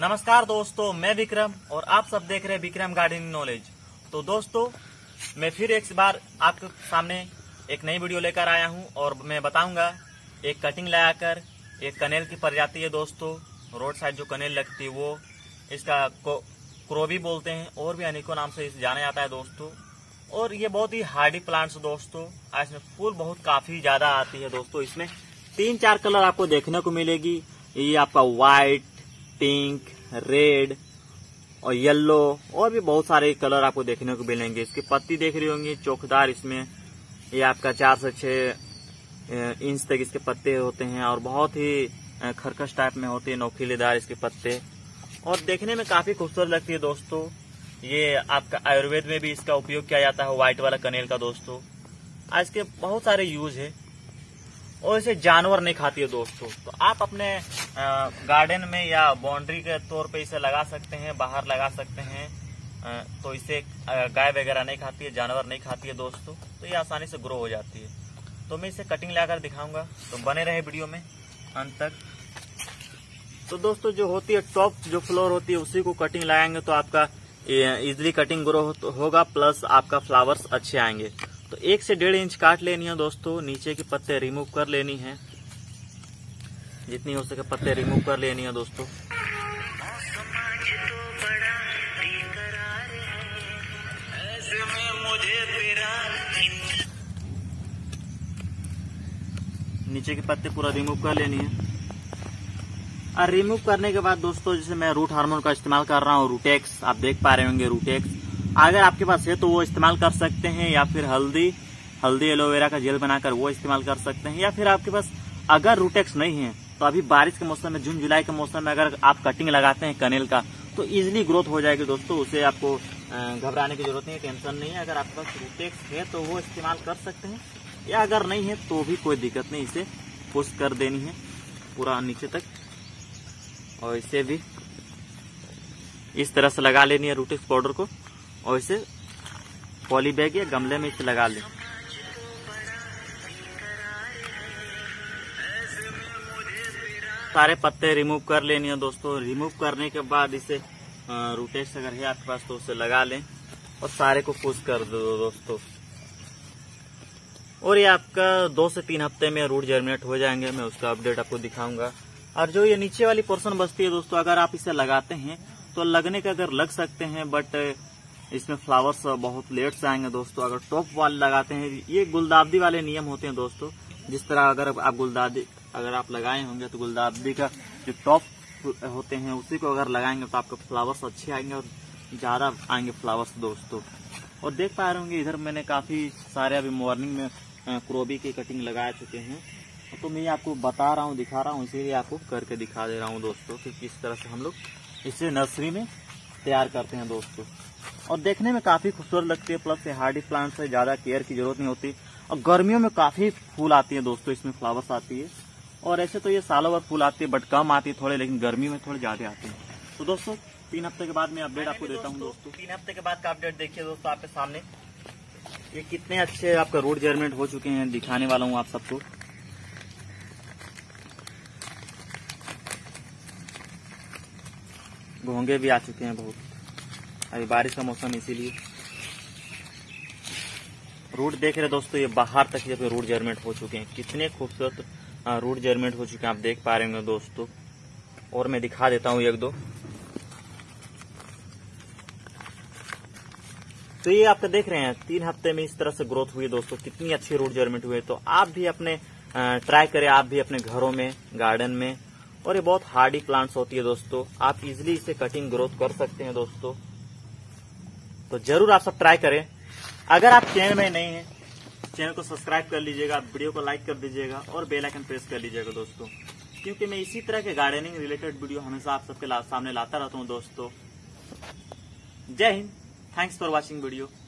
नमस्कार दोस्तों, मैं विक्रम और आप सब देख रहे हैं विक्रम गार्डनिंग नॉलेज। तो दोस्तों, मैं फिर एक बार आपके सामने एक नई वीडियो लेकर आया हूं और मैं बताऊंगा एक कटिंग लगाकर एक कनेल की प्रजाति है दोस्तों। रोड साइड जो कनेल लगती है वो इसका क्रोबी बोलते हैं और भी अनेकों नाम से इसे जाना जाता है दोस्तों। और ये बहुत ही हार्डी प्लांट्स दोस्तों। इसमें फूल बहुत काफी ज्यादा आती है दोस्तों। इसमें 3-4 कलर आपको देखने को मिलेगी। ये आपका व्हाइट, पिंक, रेड और येलो और भी बहुत सारे कलर आपको देखने को मिलेंगे। इसकी पत्ती देख रही होंगी चौकदार। इसमें ये आपका 4 से 6 इंच तक इसके पत्ते होते हैं और बहुत ही खरकश टाइप में होते हैं, नोकीलेदार इसके पत्ते और देखने में काफी खूबसूरत लगती है दोस्तों। ये आपका आयुर्वेद में भी इसका उपयोग किया जाता है, व्हाइट वाला कनेल का दोस्तों। आज के बहुत सारे यूज है और इसे जानवर नहीं खाती है दोस्तों। तो आप अपने गार्डन में या बाउंड्री के तौर पे इसे लगा सकते हैं, बाहर लगा सकते हैं। तो इसे गाय वगैरह नहीं खाती है, जानवर नहीं खाती है दोस्तों। तो ये आसानी से ग्रो हो जाती है। तो मैं इसे कटिंग लगाकर दिखाऊंगा, तो बने रहे वीडियो में अंत तक। तो दोस्तों, जो होती है टॉप जो फ्लोर होती है उसी को कटिंग लगाएंगे तो आपका इजिली कटिंग ग्रो होगा, प्लस आपका फ्लावर्स अच्छे आएंगे। तो 1 से 1.5 इंच काट लेनी है दोस्तों। नीचे के पत्ते रिमूव कर लेनी है, जितनी हो सके पत्ते रिमूव कर लेनी है दोस्तों। नीचे के पत्ते पूरा रिमूव कर लेनी है। और रिमूव करने के बाद दोस्तों, जैसे मैं रूट हार्मोन का इस्तेमाल कर रहा हूँ, रूटेक्स, आप देख पा रहे होंगे रूटेक्स। अगर आपके पास है तो वो इस्तेमाल कर सकते हैं, या फिर हल्दी एलोवेरा का जेल बनाकर वो इस्तेमाल कर सकते हैं। या फिर आपके पास अगर रूटेक्स नहीं है तो अभी बारिश के मौसम में, जून जुलाई के मौसम में अगर आप कटिंग लगाते हैं कनेल का तो इजिली ग्रोथ हो जाएगी दोस्तों। उसे आपको घबराने की जरूरत नहीं है, टेंशन नहीं है। अगर आपके पास रूटेक्स है तो वो इस्तेमाल कर सकते हैं, या अगर नहीं है तो भी कोई दिक्कत नहीं। इसे पुश कर देनी है पूरा नीचे तक और इसे भी इस तरह से लगा लेनी है रूटेक्स पाउडर को, और इसे पॉली बैग या गमले में इसे लगा लें। सारे पत्ते रिमूव कर लेनी है दोस्तों। रिमूव करने के बाद इसे रूटेक्स अगर है आपके पास तो उसे लगा लें और सारे को पुश कर दो दोस्तों। और ये आपका 2 से 3 हफ्ते में रूट जर्मिनेट हो जाएंगे। मैं उसका अपडेट आपको दिखाऊंगा। और जो ये नीचे वाली पोर्शन बचती है दोस्तों, अगर आप इसे लगाते हैं तो लगने के अगर लग सकते हैं, बट इसमें फ्लावर्स बहुत लेट से आएंगे दोस्तों। अगर टॉप वाले लगाते हैं, ये गुलदाबदी वाले नियम होते हैं दोस्तों। जिस तरह अगर आप गुलदाबदी अगर आप लगाए होंगे तो गुलदाबदी का जो टॉप होते हैं उसी को अगर लगाएंगे तो आपके फ्लावर्स अच्छे आएंगे और ज्यादा आएंगे फ्लावर्स दोस्तों। और देख पा रहे होंगे इधर मैंने काफी सारे अभी मॉर्निंग में क्रोबी की कटिंग लगा चुके हैं। तो मैं आपको बता रहा हूँ, दिखा रहा हूँ, इसीलिए आपको करके दिखा दे रहा हूँ दोस्तों कि किस तरह से हम लोग इसे नर्सरी में तैयार करते हैं दोस्तों। और देखने में काफी खूबसूरत लगती है, प्लस हार्डी प्लांट से ज्यादा केयर की जरूरत नहीं होती। और गर्मियों में काफी फूल आती है दोस्तों, इसमें फ्लावर्स आती है। और ऐसे तो ये सालों भर फूल आती है, बट कम आती है थोड़े, लेकिन गर्मी में थोड़े ज्यादा आती है। तो दोस्तों 3 हफ्ते के बाद मैं अपडेट आपको देता हूँ दोस्तों। 3 हफ्ते के बाद का अपडेट देखिए दोस्तों आपके सामने। ये कितने अच्छे आपका रूट जर्मिनेट हो चुके हैं, दिखाने वाला हूँ आप सबको। घोंगे भी आ चुके हैं बहुत, अभी बारिश का मौसम इसीलिए। रूट देख रहे दोस्तों, ये बाहर तक जब रूट जर्मिनेट हो चुके हैं। कितने खूबसूरत रूट जर्मिनेट हो चुके हैं, आप देख पा रहे होंगे दोस्तों। और मैं दिखा देता हूँ 1-2। तो ये आपका देख रहे हैं 3 हफ्ते में इस तरह से ग्रोथ हुई दोस्तों। कितनी अच्छी रूट जर्मिनेट हुई है। तो आप भी अपने ट्राई करें, आप भी अपने घरों में, गार्डन में। और ये बहुत हार्डी प्लांट्स होती है दोस्तों, आप इजिली इसे कटिंग ग्रोथ कर सकते हैं दोस्तों। तो जरूर आप सब ट्राई करें। अगर आप चैनल में नए हैं, चैनल को सब्सक्राइब कर लीजिएगा, वीडियो को लाइक कर दीजिएगा और बेल आइकन प्रेस कर लीजिएगा दोस्तों, क्योंकि मैं इसी तरह के गार्डनिंग रिलेटेड वीडियो हमेशा आप सबके सामने लाता रहता हूँ दोस्तों। जय Hind, thanks for watching video.